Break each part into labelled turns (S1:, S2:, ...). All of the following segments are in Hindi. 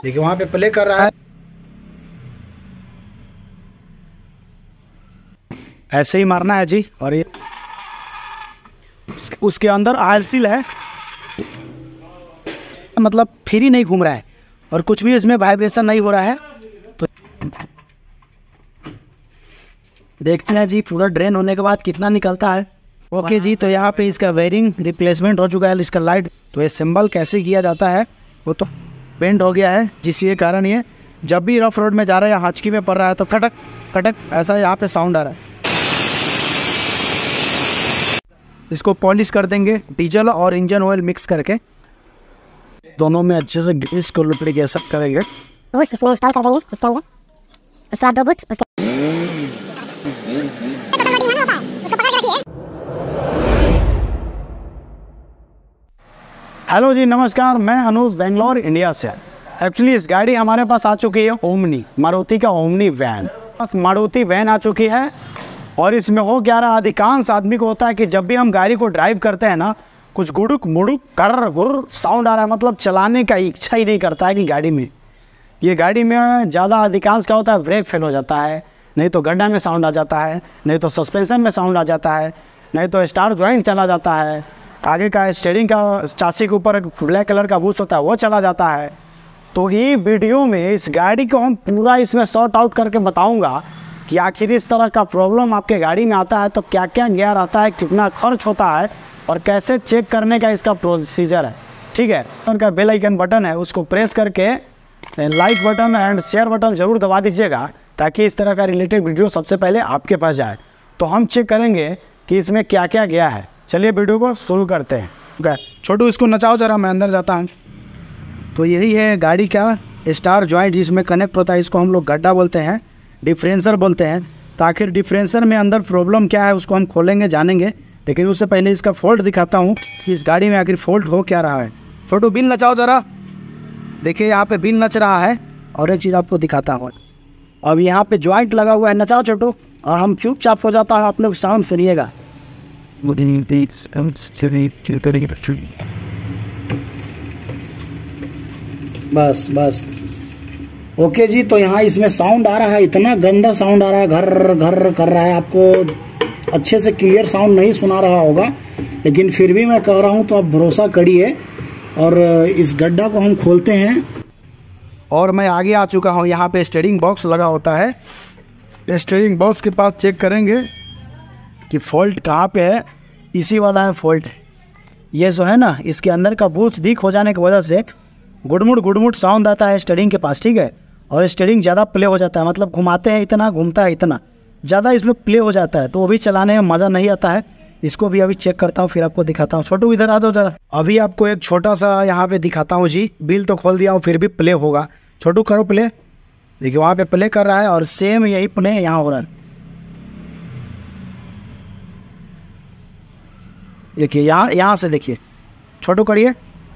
S1: देखिए वहां पे प्ले कर रहा है। ऐसे ही मारना है जी। और ये उसके अंदर ऑयल सील है, मतलब फ्री नहीं घूम रहा है और कुछ भी इसमें वाइब्रेशन नहीं हो रहा है। तो देखते हैं जी पूरा ड्रेन होने के बाद कितना निकलता है। ओके जी, तो यहाँ पे इसका वायरिंग रिप्लेसमेंट हो चुका है। इसका लाइट तो ये सिंबल कैसे किया जाता है वो तो बेंड हो गया है, जिसके कारण ये जब भी रफ रोड में जा रहा है या हाचकी में पड़ रहा है तो खटक खटक ऐसा यहाँ पे साउंड आ रहा है। इसको पॉलिश कर देंगे डीजल और इंजन ऑयल मिक्स करके, दोनों में अच्छे से ग्रीस को लुब्रिकेशन करेंगे।
S2: इसमें इंस्टॉल कर देंगे इसके अंदर। उसके बाद दो बुट्स
S1: हेलो जी, नमस्कार। मैं अनुज बेंगलोर इंडिया से। एक्चुअली इस गाड़ी हमारे पास आ चुकी है ओमनी, मारुति का ओमनी वैन। बस मारुति वैन आ चुकी है और इसमें हो क्या रहा, अधिकांश आदमी को होता है कि जब भी हम गाड़ी को ड्राइव करते हैं ना, कुछ गुड़ुक मुड़ुक कर गुर साउंड आ रहा है, मतलब चलाने का इच्छा ही नहीं करता है कि गाड़ी में। ये गाड़ी में ज़्यादा अधिकांश क्या होता है, ब्रेक फेल हो जाता है, नहीं तो गड्ढा में साउंड आ जाता है, नहीं तो सस्पेंशन में साउंड आ जाता है, नहीं तो स्टार जॉइंट चला जाता है, आगे का स्टीयरिंग का चासी के ऊपर ब्लैक कलर का बूस्ट होता है वो चला जाता है। तो ये वीडियो में इस गाड़ी को हम पूरा इसमें सॉर्ट आउट करके बताऊंगा कि आखिर इस तरह का प्रॉब्लम आपके गाड़ी में आता है तो क्या क्या गियर आता है, कितना खर्च होता है और कैसे चेक करने का इसका प्रोसीजर है। ठीक है, उनका बेल आइकन बटन है उसको प्रेस करके like button and share button ज़रूर दबा दीजिएगा ताकि इस तरह का रिलेटेड वीडियो सबसे पहले आपके पास जाए। तो हम चेक करेंगे कि इसमें क्या क्या गया है। चलिए वीडियो को शुरू करते हैं। छोटू इसको नचाओ ज़रा, मैं अंदर जाता हूँ। तो यही है गाड़ी का स्टार जॉइंट जिसमें कनेक्ट होता है, इसको हम लोग गड्ढा बोलते हैं, डिफरेंसर बोलते हैं। तो आखिर डिफरेंसर में अंदर प्रॉब्लम क्या है उसको हम खोलेंगे जानेंगे, लेकिन उससे पहले इसका फॉल्ट दिखाता हूँ कि इस गाड़ी में आखिर फॉल्ट हो क्या रहा है। छोटू बिल नचाओ ज़रा। देखिए यहाँ पे बिल नच रहा है और एक चीज़ आपको दिखाता हूँ। अब यहाँ पे जॉइंट लगा हुआ है, नचाओ छोटू, और हम चुपचाप हो जाता है, आप लोग साउंड सुनिएगा। बस बस ओके जी। तो यहाँ इसमें साउंड आ रहा है, इतना गंदा साउंड आ रहा है, घर घर कर रहा है। आपको अच्छे से क्लियर साउंड नहीं सुना रहा होगा, लेकिन फिर भी मैं कह रहा हूँ तो आप भरोसा करिए। और इस गड्ढा को हम खोलते हैं और मैं आगे आ चुका हूँ। यहाँ पे स्टीयरिंग बॉक्स लगा होता है, स्टीयरिंग बॉक्स के पास चेक करेंगे कि फॉल्ट कहाँ पे है। इसी वाला है फॉल्ट। ये जो है ना, इसके अंदर का बूस्ट लीक हो जाने की वजह से गुड़मुड़ साउंड आता है स्टीयरिंग के पास। ठीक है, और स्टीयरिंग ज़्यादा प्ले हो जाता है, मतलब घुमाते हैं इतना, घूमता है इतना, ज़्यादा इसमें प्ले हो जाता है, तो वो भी चलाने में मज़ा नहीं आता है। इसको भी अभी चेक करता हूँ फिर आपको दिखाता हूँ। छोटू इधर आ दो ज़रा। अभी आपको एक छोटा सा यहाँ पे दिखाता हूँ जी। बिल तो खोल दिया हूँ फिर भी प्ले होगा। छोटू करो प्ले। देखिए वहाँ पे प्ले कर रहा है और सेम यही प्ले यहाँ हो रहा है। देखिए यहाँ से देखिए, छोटू करिए,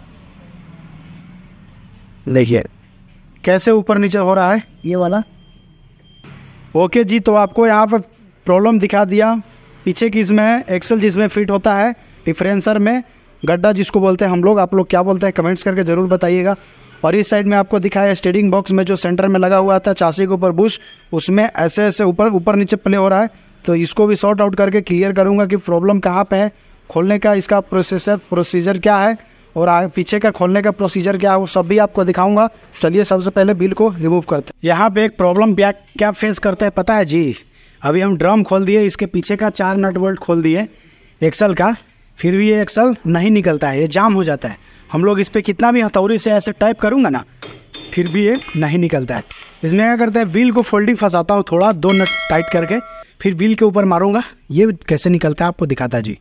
S1: देखिए कैसे ऊपर नीचे हो रहा है ये वाला। ओके जी, तो आपको यहाँ पर प्रॉब्लम दिखा दिया। पीछे की इसमें है एक्सल जिसमें फिट होता है डिफरेंसर में, गड्ढा जिसको बोलते हैं हम लोग, आप लोग क्या बोलते हैं कमेंट्स करके ज़रूर बताइएगा। और इस साइड में आपको दिखाया स्टीयरिंग बॉक्स में जो सेंटर में लगा हुआ था चासी के ऊपर बुश, उसमें ऐसे ऐसे ऊपर नीचे प्ले हो रहा है। तो इसको भी सॉर्ट आउट करके क्लियर करूँगा कि प्रॉब्लम कहाँ पर है, खोलने का इसका प्रोसीजर क्या है और पीछे का खोलने का प्रोसीजर क्या है, वो सब भी आपको दिखाऊंगा। चलिए सबसे पहले बिल को रिमूव करते हैं। यहाँ पे एक प्रॉब्लम क्या फेस करते हैं पता है जी। अभी हम ड्रम खोल दिए, इसके पीछे का 4 नट बोल्ट खोल दिए एक्सल का, फिर भी ये एक्सल नहीं निकलता है, ये जाम हो जाता है। हम लोग इस पर कितना भी हथौड़ी से ऐसे टाइप करूँगा ना, फिर भी ये नहीं निकलता है। इसमें क्या करते हैं, व्हील को फोल्डिंग फंसाता हूँ थोड़ा, 2 नट टाइट करके, फिर व्हील के ऊपर मारूँगा, ये कैसे निकलता है आपको दिखाता जी।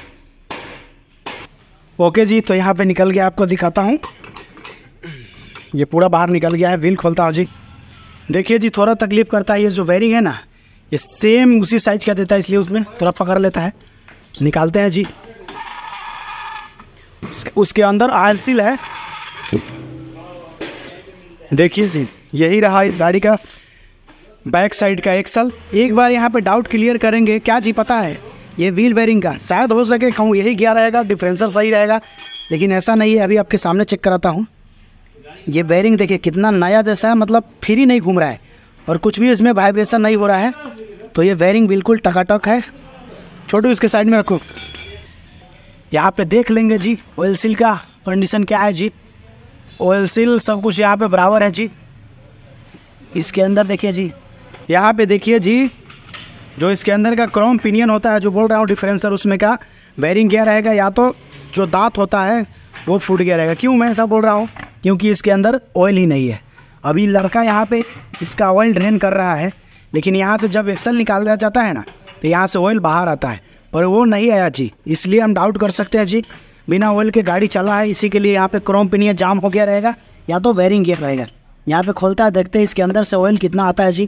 S1: ओके जी, तो यहाँ पे निकल गया, आपको दिखाता हूँ। ये पूरा बाहर निकल गया है। व्हील खोलता हूँ जी। देखिए जी, थोड़ा तकलीफ़ करता है, ये जो वायरिंग है ना, ये सेम उसी साइज का देता है, इसलिए उसमें थोड़ा पकड़ लेता है। निकालते हैं जी। उसके अंदर ऑयल सील है। देखिए जी, यही रहा इस गाड़ी का बैक साइड का एक्सल। एक बार यहाँ पे डाउट क्लियर करेंगे क्या जी, पता है ये व्हील बेयरिंग का शायद हो सके कहूँ यही गया रहेगा, डिफरेंसर सही रहेगा, लेकिन ऐसा नहीं है। अभी आपके सामने चेक कराता हूँ।
S3: ये बेरिंग देखिए कितना नया जैसा है, मतलब फ्री नहीं घूम रहा है और कुछ भी इसमें वाइब्रेशन नहीं हो रहा है। तो ये बेरिंग बिल्कुल टकाटक है। छोटू इसके साइड में रखो। यहाँ पे देख लेंगे जी ऑयल सील का कंडीशन क्या है जी। ऑयल सील सब कुछ यहाँ पे बराबर है जी। इसके अंदर देखिए जी,
S1: यहाँ पे देखिए जी, जो इसके अंदर का क्रोम पिनियन होता है, जो बोल रहा हूँ डिफरेंसर, उसमें का बेरिंग क्या रहेगा, या तो जो दांत होता है वो फूट गया रहेगा। क्यों मैं ऐसा बोल रहा हूँ? क्योंकि इसके अंदर ऑयल ही नहीं है। अभी लड़का यहाँ पे इसका ऑयल ड्रेन कर रहा है, लेकिन यहाँ से जब एक्सल निकाल दिया जाता है ना, तो यहाँ से ऑयल बाहर आता है, पर वो नहीं आया जी। इसलिए हम डाउट कर सकते हैं जी बिना ऑयल के गाड़ी चला है, इसी के लिए यहाँ पे क्रोम पिनियन जाम हो गया रहेगा, या तो बेरिंग गियर रहेगा। यहाँ पे खोलता है, देखते हैं इसके अंदर से ऑयल कितना आता है जी।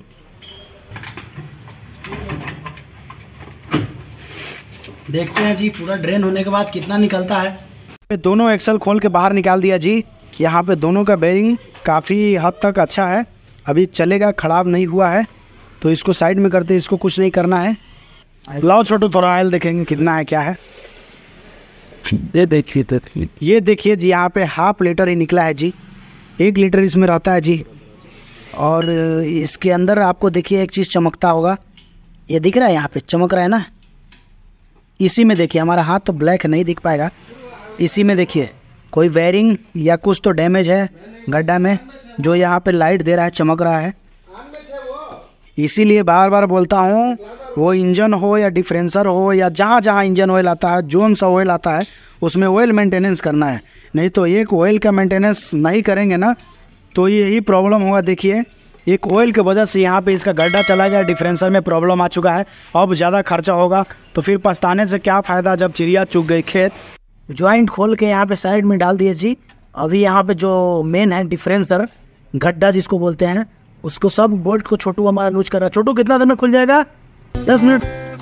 S1: देखते हैं जी पूरा ड्रेन होने के बाद कितना निकलता है। दोनों एक्सल खोल के बाहर निकाल दिया जी। यहाँ पे दोनों का बेरिंग काफ़ी हद तक अच्छा है, अभी चलेगा, ख़राब नहीं हुआ है। तो इसको साइड में करते, इसको कुछ नहीं करना है। लाओ छोटू, थोड़ा ऑयल देखेंगे कितना है क्या है। ये देखिए जी, यहाँ पे 1/2 लीटर ही निकला है जी। 1 लीटर इसमें रहता है जी। और इसके अंदर आपको देखिए एक चीज़ चमकता होगा, ये दिख रहा है, यहाँ पे चमक रहा है ना। इसी में देखिए, हमारा हाथ तो ब्लैक नहीं दिख पाएगा, इसी में देखिए कोई वायरिंग या कुछ तो डैमेज है गड्ढा में, जो यहाँ पे लाइट दे रहा है, चमक रहा है। इसीलिए बार बार बोलता हूँ, वो इंजन हो या डिफरेंसर हो या जहाँ जहाँ इंजन ऑयल आता है, जोन सा ऑयल आता है, उसमें ऑयल मेंटेनेंस करना है। नहीं तो एक ऑयल का मेंटेनेंस नहीं करेंगे ना, तो यही प्रॉब्लम होगा। देखिए एक ऑयल की वजह से यहाँ पे इसका गड्ढा चला गया, डिफरेंसर में प्रॉब्लम आ चुका है। अब ज़्यादा खर्चा होगा तो फिर पछताने से क्या फ़ायदा, जब चिड़िया चुग गई खेत।
S3: जॉइंट खोल के यहाँ पे साइड में डाल दिए जी। अभी यहाँ पे जो मेन है डिफरेंसर, गड्ढा जिसको बोलते हैं, उसको सब बोल्ट को छोटू हमारा लूज कर रहा है। छोटू कितना देर में खुल जाएगा? 10 मिनट।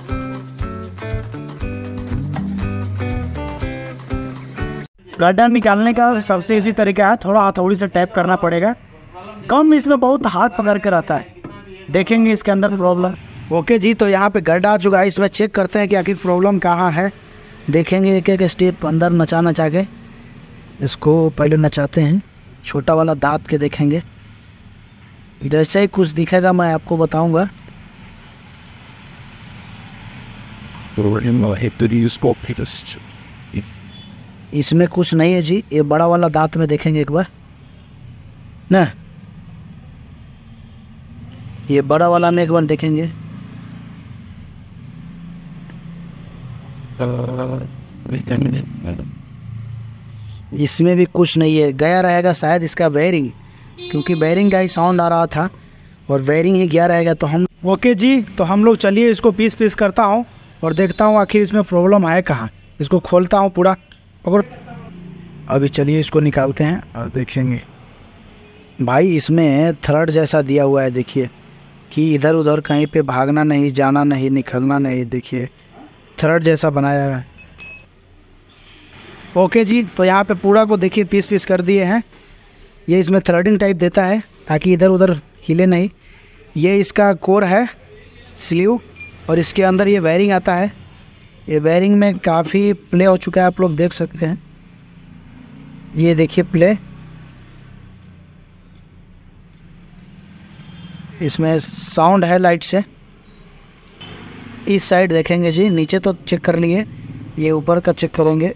S1: गड्ढा निकालने का सबसे इजी तरीका है, थोड़ा हथौड़ी से टैप करना पड़ेगा।
S3: कम इसमें बहुत हाथ पकड़ के रहता है।
S1: देखेंगे इसके अंदर प्रॉब्लम। ओके जी, तो यहाँ पे गड्ढा आ चुका है, इसमें चेक करते हैं कि आखिर प्रॉब्लम कहाँ है।
S3: देखेंगे एक एक स्टेप अंदर नचा के। इसको पहले नचाते हैं, छोटा वाला दांत के देखेंगे। जैसे ही कुछ दिखेगा मैं आपको बताऊंगा। इसमें कुछ नहीं है जी। ये बड़ा वाला दांत में देखेंगे एक बार ना, ये बड़ा वाला में एक बार देखेंगे। इसमें भी कुछ नहीं है, गया रहेगा शायद इसका बेरिंग, क्योंकि बेरिंग का ही साउंड आ रहा था और बेरिंग ही गया रहेगा। तो हम
S1: ओके जी, तो हम लोग चलिए इसको पीस पीस करता हूँ और देखता हूँ आखिर इसमें प्रॉब्लम है कहाँ। इसको खोलता हूँ पूरा, और अभी चलिए इसको निकालते हैं और देखेंगे।
S3: भाई इसमें थ्रेड जैसा दिया हुआ है, देखिए कि इधर उधर कहीं पे भागना नहीं, जाना नहीं, निकलना नहीं। देखिए
S1: थ्रेड जैसा बनाया है। ओके जी, तो यहाँ पे पूरा को देखिए पीस पीस कर दिए हैं।
S3: ये इसमें थ्रेडिंग टाइप देता है ताकि इधर उधर हिले नहीं।
S1: ये इसका कोर है, स्लीव, और इसके अंदर ये वायरिंग आता है।
S3: ये वायरिंग में काफ़ी प्ले हो चुका है, आप लोग देख सकते हैं। ये देखिए प्ले, इसमें साउंड है लाइट से। इस साइड देखेंगे जी, नीचे तो चेक कर लिए, ये ऊपर का चेक करेंगे।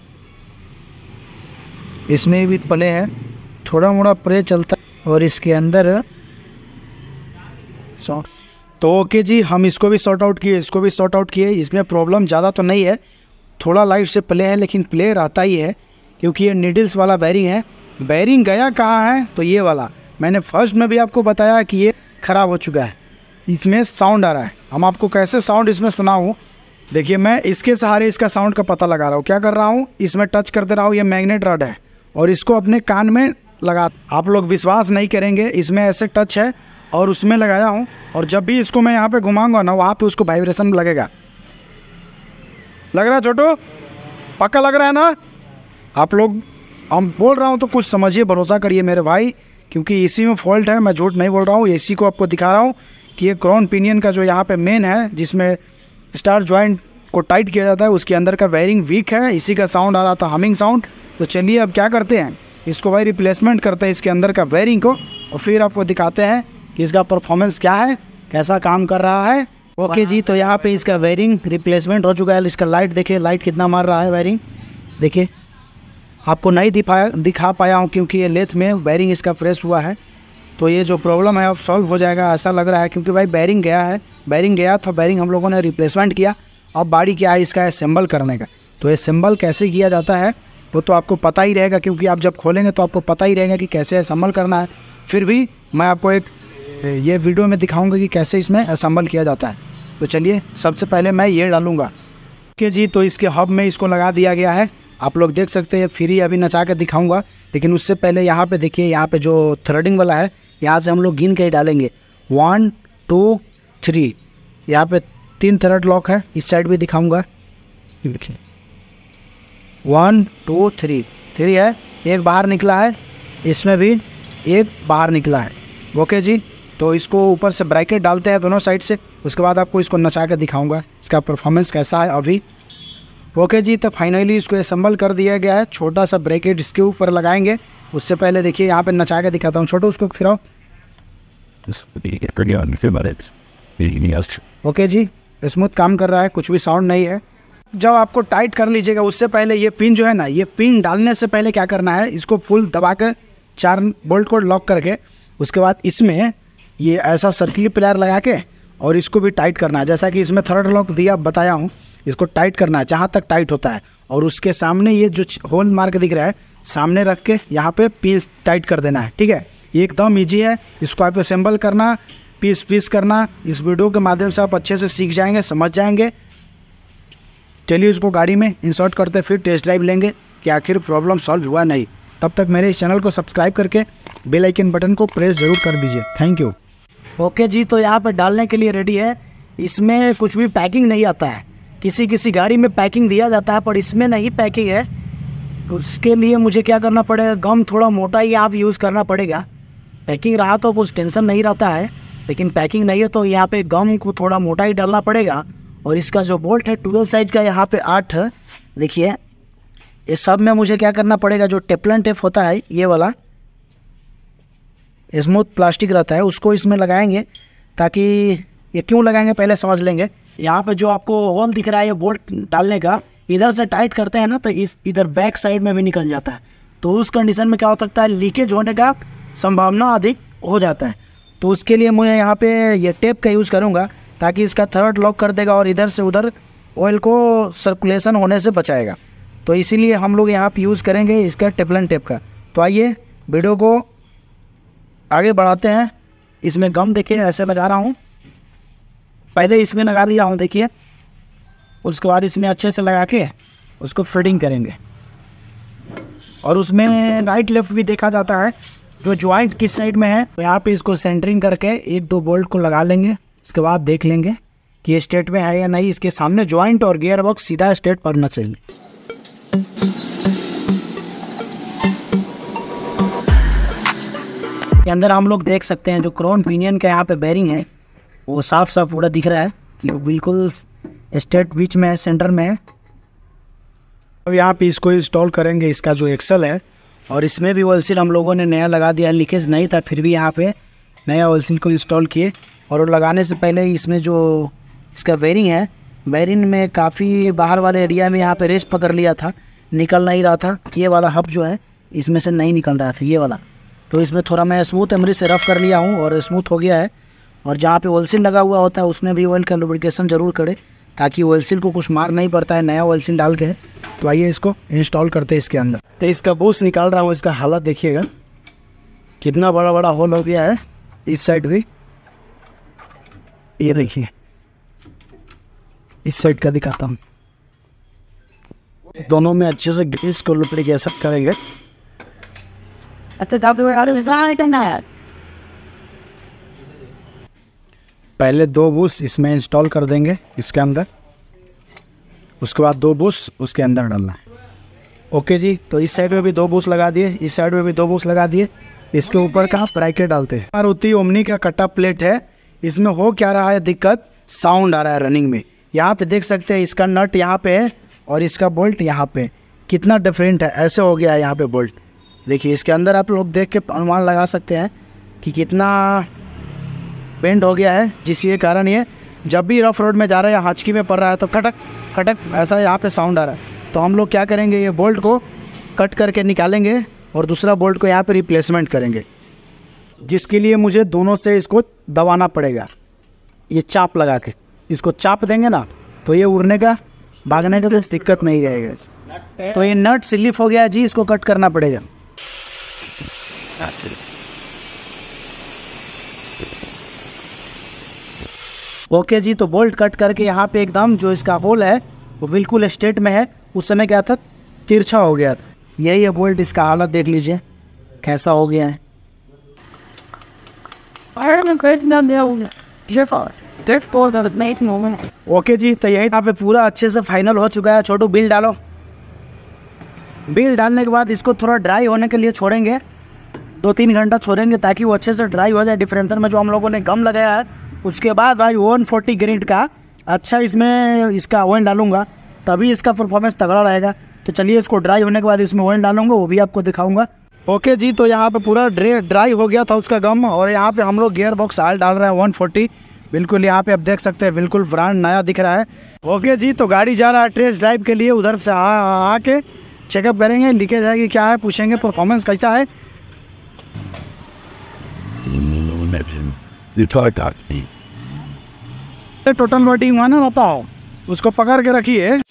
S3: इसमें भी प्ले है, थोड़ा मोड़ा प्ले चलता है। और इसके अंदर साउंड।
S1: तो ओके जी, हम इसको भी सॉर्ट आउट किए, इसको भी सॉर्ट आउट किए। इसमें प्रॉब्लम ज़्यादा तो नहीं है, थोड़ा लाइट से प्ले है, लेकिन प्ले रहता ही है क्योंकि ये नीडल्स वाला बैरिंग है। बैरिंग गया कहाँ है? तो ये वाला, मैंने फर्स्ट में भी आपको बताया कि ये ख़राब हो चुका है। इसमें साउंड आ रहा है, हम आपको कैसे साउंड इसमें सुनाऊँ। देखिए मैं इसके सहारे इसका साउंड का पता लगा रहा हूँ। क्या कर रहा हूँ, इसमें टच करते रहा हूँ। ये मैग्नेट रॉड है और इसको अपने कान में लगा, आप लोग विश्वास नहीं करेंगे, इसमें ऐसे टच है और उसमें लगाया हूँ। और जब भी इसको मैं यहाँ पे घुमाऊंगा ना, वहाँ पे उसको वाइब्रेशन लगेगा। लग रहा है छोटू? पक्का लग रहा है ना? आप लोग, हम बोल रहा हूँ तो कुछ समझिए, भरोसा करिए मेरे भाई, क्योंकि इसी में फॉल्ट है, मैं झूठ नहीं बोल रहा हूँ। इसी को आपको दिखा रहा हूँ कि ये क्राउन पिनियन का जो यहाँ पे मेन है, जिसमें स्टार जॉइंट को टाइट किया जाता है, उसके अंदर का वायरिंग वीक है। इसी का साउंड आ रहा था, हमिंग साउंड। तो चलिए अब क्या करते हैं,
S3: इसको भाई रिप्लेसमेंट करते हैं इसके अंदर का वायरिंग को, और फिर आपको दिखाते हैं कि इसका परफॉर्मेंस क्या है, कैसा काम कर रहा है। ओके जी, तो यहाँ पे इसका वायरिंग रिप्लेसमेंट हो चुका है। इसका लाइट देखिए, लाइट कितना मार रहा है वायरिंग, देखिए। आपको नहीं दिखा पाया हूँ क्योंकि ये लेथ में वायरिंग इसका फ्रेश हुआ है, तो ये जो प्रॉब्लम है अब सॉल्व हो जाएगा ऐसा लग रहा है, क्योंकि भाई बैरिंग गया था, बैरिंग हम लोगों ने रिप्लेसमेंट किया। अब बारी क्या है इसका असेंबल करने का। तो असेंबल कैसे किया जाता है वो तो आपको पता ही रहेगा, क्योंकि आप जब खोलेंगे तो आपको पता ही रहेगा कि कैसे असेंबल करना है। फिर भी मैं आपको एक ये वीडियो में दिखाऊंगा कि कैसे इसमें असेंबल किया जाता है। तो चलिए सबसे पहले मैं ये डालूँगा कि जी, तो इसके हब में इसको लगा दिया गया है, आप लोग देख सकते हैं। फ्री अभी नचा के दिखाऊँगा, लेकिन उससे पहले यहाँ पर देखिए, यहाँ पर जो थ्रेडिंग वाला है यहाँ से हम लोग गिन के ही डालेंगे 1 2 3। यहाँ पे 3 थ्रेड लॉक है, इस साइड भी दिखाऊंगा। 1 2 3 है, एक बाहर निकला है, इसमें भी एक बाहर निकला है। ओके जी, तो इसको ऊपर से ब्रैकेट डालते हैं दोनों साइड से, उसके बाद आपको इसको नचा के दिखाऊंगा इसका परफॉर्मेंस कैसा है अभी। ओके जी, तो फाइनली इसको असेंबल कर दिया गया है। छोटा सा ब्रैकेट इसके ऊपर लगाएंगे, उससे पहले देखिए यहाँ पे नचा के दिखाता हूँ। छोटू उसको फिराओ। ओके जी, स्मूथ काम कर रहा है, कुछ भी साउंड नहीं है। जब आपको टाइट कर लीजिएगा उससे पहले ये पिन जो है ना, ये पिन डालने से पहले क्या करना है, इसको फुल दबा कर 4 बोल्ट को लॉक करके उसके बाद इसमें ये ऐसा सर्किल प्लेयर लगा के और इसको भी टाइट करना है। जैसा कि इसमें थर्ड लॉक दिया बताया हूँ, इसको टाइट करना है जहाँ तक टाइट होता है। और उसके सामने ये जो होल मार्क दिख रहा है सामने रख के यहाँ पे पीस टाइट कर देना है। ठीक है, एकदम ईजी है। इसको आप असेंबल करना, पीस करना, इस वीडियो के माध्यम से आप अच्छे से सीख जाएंगे, समझ जाएंगे। चलिए इसको गाड़ी में इंसर्ट करते फिर टेस्ट ड्राइव लेंगे कि आखिर प्रॉब्लम सॉल्व हुआ नहीं। तब तक मेरे इस चैनल को सब्सक्राइब करके बेल आइकन बटन को प्रेस ज़रूर कर दीजिए। Thank you. ओके जी, तो यहाँ पर डालने के लिए रेडी है। इसमें कुछ भी पैकिंग नहीं आता है, किसी गाड़ी में पैकिंग दिया जाता है पर इसमें नहीं पैकिंग है। उसके लिए मुझे क्या करना पड़ेगा, गम थोड़ा मोटा ही आप यूज़ करना पड़ेगा। पैकिंग रहा तो कुछ टेंशन नहीं रहता है, लेकिन पैकिंग नहीं है तो यहाँ पे गम को थोड़ा मोटा ही डालना पड़ेगा। और इसका जो बोल्ट है 12 साइज का, यहाँ पे 8 है। देखिए इस सब में मुझे क्या करना पड़ेगा, जो टेफ्लॉन टेप होता है ये वाला स्मूथ प्लास्टिक रहता है, उसको इसमें लगाएंगे। ताकि ये क्यों लगाएंगे पहले समझ लेंगे। यहाँ पे जो आपको होल दिख रहा है ये बोल्ट डालने का, इधर से टाइट करते हैं ना तो इस इधर बैक साइड में भी निकल जाता है। तो उस कंडीशन में क्या हो सकता है, लीकेज होने का संभावना अधिक हो जाता है। तो उसके लिए मैं यहाँ पे ये टेप का यूज़ करूँगा ताकि इसका थर्ड लॉक कर देगा और इधर से उधर ऑयल को सर्कुलेशन होने से बचाएगा। तो इसीलिए हम लोग यहाँ पे यूज़ करेंगे इसका टेफ्लॉन टेप का। तो आइए वीडियो को आगे बढ़ाते हैं। इसमें गम देखिए ऐसे लगा रहा हूँ, पहले इसमें लगा लिया हूँ देखिए, उसके बाद इसमें अच्छे से लगा के उसको फिटिंग करेंगे। और उसमें राइट लेफ्ट भी देखा जाता है, जो ज्वाइंट किस साइड में है। तो यहाँ पे इसको सेंटरिंग करके 1-2 बोल्ट को लगा लेंगे। उसके बाद देख लेंगे कि ये स्ट्रेट में है या नहीं। इसके सामने ज्वाइंट और गियर बॉक्स सीधा स्ट्रेट पड़ना चाहिए। के अंदर हम लोग देख सकते हैं जो क्रोन पिनियन का यहाँ पे बेरिंग है वो साफ साफ पूरा दिख रहा है कि वो बिल्कुल स्ट्रेट बीच में है, सेंटर में है। अब यहाँ पे इसको इंस्टॉल करेंगे, इसका जो एक्सल है। और इसमें भी ऑयल सील हम लोगों ने नया लगा दिया, लीकेज नहीं था फिर भी यहाँ पे नया ऑयल सील को इंस्टॉल किए। और लगाने से पहले इसमें जो इसका बेरिंग है, बेरिंग में काफ़ी बाहर वाले एरिया में यहाँ पे रेस्ट पकड़ लिया था, निकल नहीं रहा था। ये वाला हब जो है इसमें से नहीं निकल रहा था, ये वाला। तो इसमें थोड़ा मैं स्मूथ एमरी से रफ़ कर लिया हूँ और स्मूथ हो गया है। और जहाँ पे ऑयल सील लगा हुआ होता है उसमें भी ऑयल का लुब्रिकेशन ज़रूर करें ताकि ऑयल सील को कुछ मार नहीं पड़ता है नया ऑयल सील डाल के। तो आइए इसको इंस्टॉल करते हैं इसके अंदर। तो इसका बूस निकाल रहा हूँ, इसका हालत देखिएगा कितना बड़ा बड़ा होल हो गया है। इस साइड भी ये देखिए, इस साइड का दिखाता हूँ। दोनों में अच्छे से ग्रीस को लुब्रिकेशन करेंगे। पहले 2 बूस इसमें इंस्टॉल कर देंगे इसके अंदर, उसके बाद 2 बूस उसके अंदर डालना है। ओके जी, तो इस साइड में भी 2 बूस लगा दिए, इस साइड में भी 2 बूस लगा दिए। इसके ऊपर का ब्रैकेट डालते हैं। मारुति ओमनी का कटा प्लेट है। इसमें हो क्या रहा है दिक्कत, साउंड आ रहा है रनिंग में। यहाँ पे देख सकते हैं इसका नट यहाँ पे है और इसका बोल्ट यहाँ पे, कितना डिफरेंट है। ऐसे हो गया है यहाँ पे बोल्ट, देखिए इसके अंदर आप लोग देख के अनुमान लगा सकते हैं कि कितना बेंड हो गया है, जिसके कारण ये जब भी रफ रोड में जा रहा है या हाचकी में पड़ रहा है तो खटक खटक ऐसा यहाँ पे साउंड आ रहा है। तो हम लोग क्या करेंगे, ये बोल्ट को कट करके निकालेंगे और दूसरा बोल्ट को यहाँ पे रिप्लेसमेंट करेंगे, जिसके लिए मुझे दोनों से इसको दबाना पड़ेगा। ये चाप लगा के इसको चाप देंगे ना तो ये उड़ने का भागने का कोई दिक्कत नहीं रहेगा। तो ये नट स्लिप हो गया है जी, इसको कट करना पड़ेगा। ओके जी, तो बोल्ट कट करके यहाँ पे एकदम जो इसका होल है वो बिल्कुल स्ट्रेट में है। उस समय क्या था, तिरछा हो गया था। यही है बोल्ट, इसका हालत देख लीजिए कैसा हो गया है। ओके जी, तो यही यहाँ पे पूरा अच्छे से फाइनल हो चुका है। छोटू बिल डालो। बिल डालने के बाद इसको थोड़ा ड्राई होने के लिए छोड़ेंगे, 2-3 घंटा छोड़ेंगे ताकि वो अच्छे से ड्राई हो जाए। डिफरेंसर में जो हम लोगों ने गम लगाया है, उसके बाद भाई 140 ग्रेड का अच्छा इसमें इसका ऑयल डालूंगा, तभी इसका परफॉर्मेंस तगड़ा रहेगा। तो चलिए इसको ड्राई होने के बाद इसमें ऑयल डालूंगा, वो भी आपको दिखाऊंगा। ओके जी, तो यहाँ पे पूरा ड्राई हो गया था उसका गम, और यहाँ पे हम लोग गियर बॉक्स ऑयल डाल रहे हैं 140। बिल्कुल यहाँ पे आप देख सकते हैं, बिल्कुल ब्रांड नया दिख रहा है। ओके जी, तो गाड़ी जा रहा है टेस्ट ड्राइव के लिए। उधर से आके चेकअप करेंगे, लीकेज है कि क्या है, पूछेंगे परफॉर्मेंस कैसा है। टोटल बॉडी हुआ ना बताओ, उसको पकड़ के रखिए।